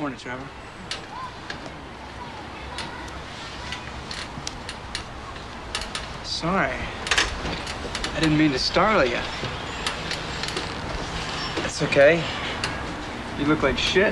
Morning, Trevor. Sorry. I didn't mean to startle you. It's okay. You look like shit.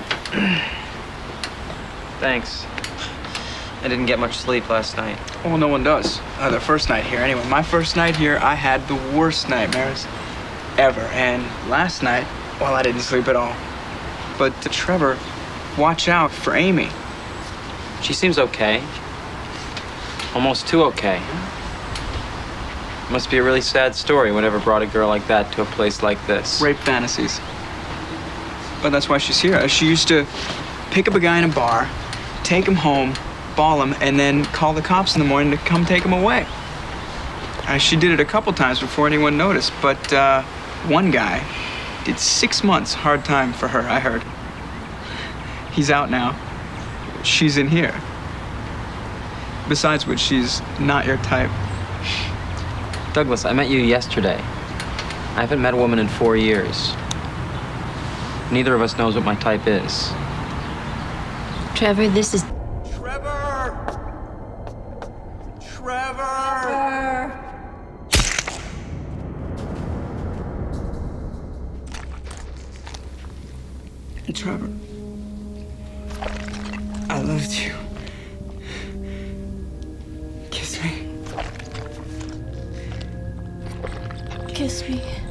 Thanks. I didn't get much sleep last night. Well, no one does. The first night here, anyway. My first night here, I had the worst nightmares ever. And last night, well, I didn't sleep at all. But Trevor, watch out for Amy. She seems okay. Almost too okay. Must be a really sad story, whatever brought a girl like that to a place like this. Rape fantasies. But that's why she's here. She used to pick up a guy in a bar, take him home, ball him, and then call the cops in the morning to come take him away. She did it a couple times before anyone noticed, but one guy did 6 months hard time for her, I heard. He's out now. She's in here. Besides which, she's not your type. Douglas, I met you yesterday. I haven't met a woman in 4 years. Neither of us knows what my type is. Trevor, this is... Trevor! Trevor! Trevor, I loved you. Kiss me. Kiss me.